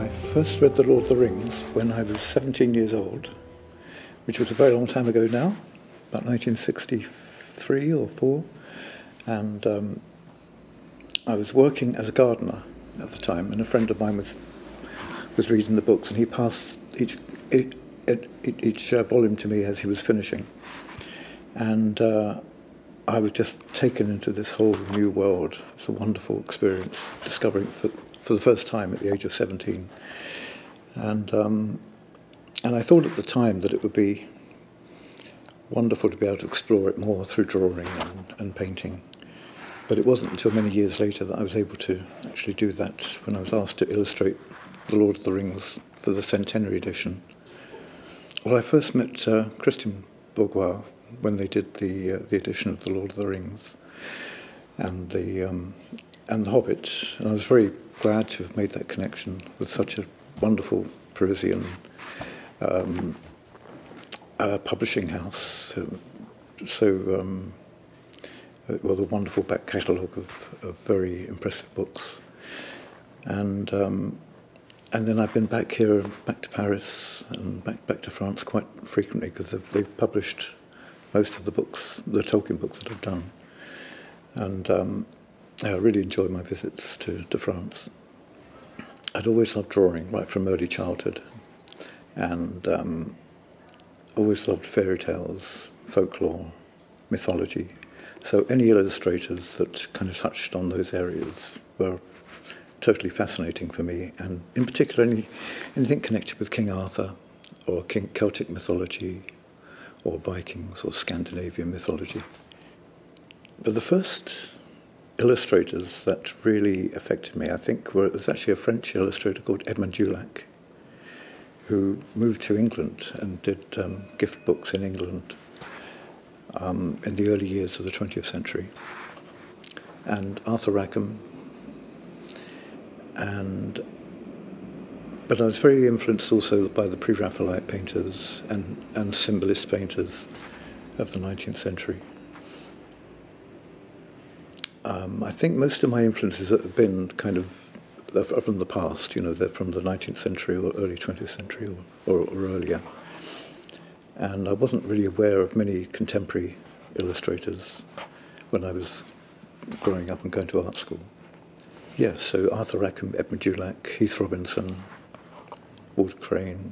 I first read The Lord of the Rings when I was 17 years old, which was a very long time ago now, about 1963 or 4. And I was working as a gardener at the time, and a friend of mine was reading the books, and he passed each volume to me as he was finishing. And I was just taken into this whole new world. It was a wonderful experience, discovering for the first time at the age of 17. And I thought at the time that it would be wonderful to be able to explore it more through drawing and painting. But it wasn't until many years later that I was able to actually do that, when I was asked to illustrate The Lord of the Rings for the centenary edition. Well, I first met Christian Bourgois when they did the edition of The Lord of the Rings and the Hobbit, and I was very glad to have made that connection with such a wonderful Parisian publishing house. Well, a wonderful back catalogue of very impressive books, and then I've been back here, back to Paris, and back to France quite frequently, because they've published most of the books, the Tolkien books that I've done, and I really enjoy my visits to France. I'd always loved drawing right from early childhood, and always loved fairy tales, folklore, mythology. So any illustrators that kind of touched on those areas were totally fascinating for me, and in particular anything connected with King Arthur or Celtic mythology or Vikings or Scandinavian mythology. But the first illustrators that really affected me, I think, was actually a French illustrator called Edmond Dulac, who moved to England and did gift books in England in the early years of the 20th century. And Arthur Rackham. But I was very influenced also by the Pre-Raphaelite painters and symbolist painters of the 19th century. I think most of my influences have been kind of from the past, they're from the 19th century or early 20th century or earlier. And I wasn't really aware of many contemporary illustrators when I was growing up and going to art school. Yes, so Arthur Rackham, Edmund Dulac, Heath Robinson, Walter Crane,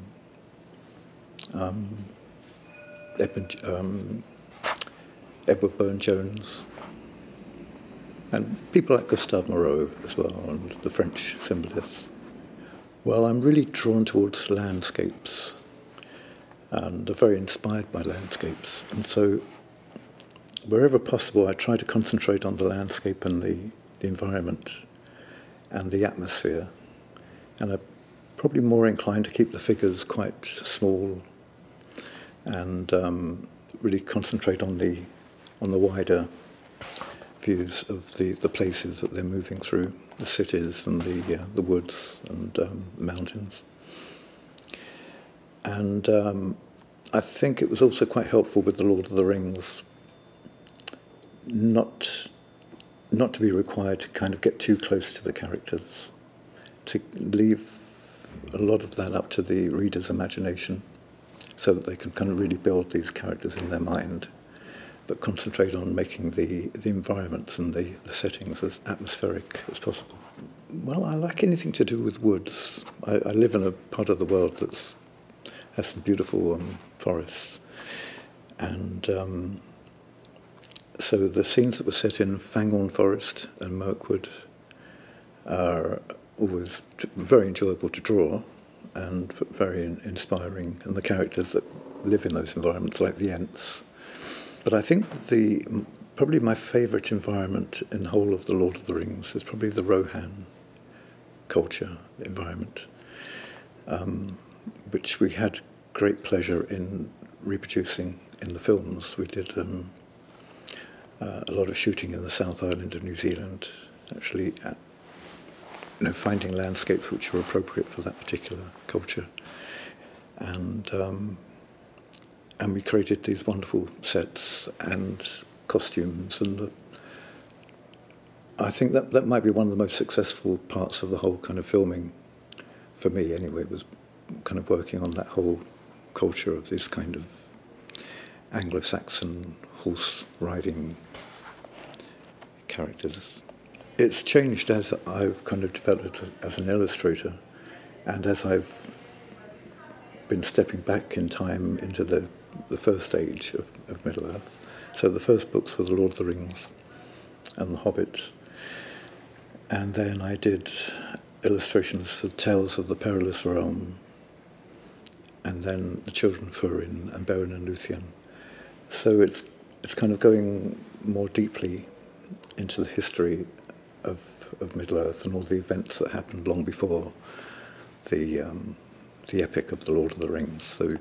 Edward Burne-Jones, and people like Gustave Moreau as well, and the French symbolists. Well, I'm really drawn towards landscapes, and are very inspired by landscapes. And so wherever possible, I try to concentrate on the landscape and the environment and the atmosphere. And I'm probably more inclined to keep the figures quite small and really concentrate on the wider views of the places that they're moving through, the cities and the woods and mountains. And I think it was also quite helpful with The Lord of the Rings not to be required to kind of get too close to the characters, to leave a lot of that up to the reader's imagination so that they can kind of really build these characters in their mind, but concentrate on making the environments and the settings as atmospheric as possible. Well, I like anything to do with woods. I live in a part of the world that has some beautiful forests, and so the scenes that were set in Fangorn Forest and Mirkwood are always very enjoyable to draw and very inspiring, and the characters that live in those environments, like the Ents. But I think probably my favourite environment in the whole of The Lord of the Rings is probably the Rohan culture environment, which we had great pleasure in reproducing in the films. We did a lot of shooting in the South Island of New Zealand, actually finding landscapes which were appropriate for that particular culture. And we created these wonderful sets and costumes, and I think that might be one of the most successful parts of the whole kind of filming for me anyway, was kind of working on that whole culture of this kind of Anglo-Saxon horse riding characters. It's changed as I've kind of developed as an illustrator, and as I've been stepping back in time into the first stage of Middle-earth. So the first books were The Lord of the Rings and The Hobbit, and then I did illustrations for Tales of the Perilous Realm, and then The Children of Húrin and Beren and Luthien. So it's kind of going more deeply into the history of Middle-earth and all the events that happened long before the epic of The Lord of the Rings. So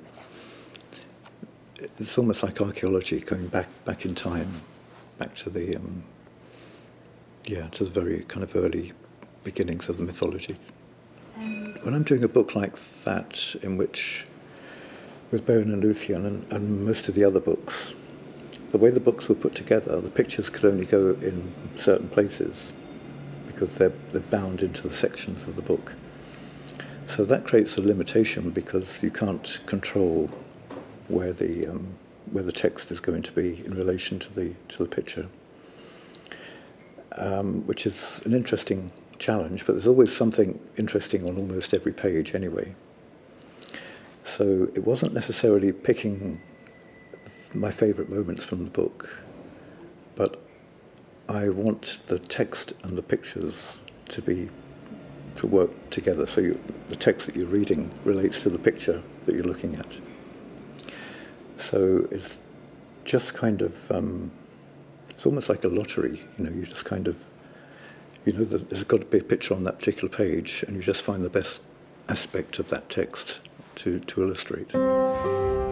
it's almost like archaeology, going back in time, back to the to the very kind of early beginnings of the mythology. When I'm doing a book like that, in which, with Beren and Luthien and most of the other books, the way the books were put together, the pictures could only go in certain places because they're bound into the sections of the book. So that creates a limitation because you can't control where the text is going to be in relation to the picture, which is an interesting challenge. But there's always something interesting on almost every page anyway. So it wasn't necessarily picking my favourite moments from the book, but I want the text and the pictures to work together. So the text that you're reading relates to the picture that you're looking at. So it's just kind of, it's almost like a lottery, you know, you just kind of, you know, there's got to be a picture on that particular page, and you just find the best aspect of that text to illustrate.